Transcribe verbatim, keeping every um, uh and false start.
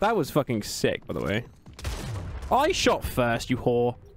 That was fucking sick, by the way. I shot first, you whore.